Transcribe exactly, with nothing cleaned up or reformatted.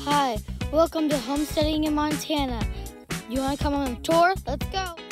Hi, welcome to Homesteading in Montana. You want to come on a tour? Let's go.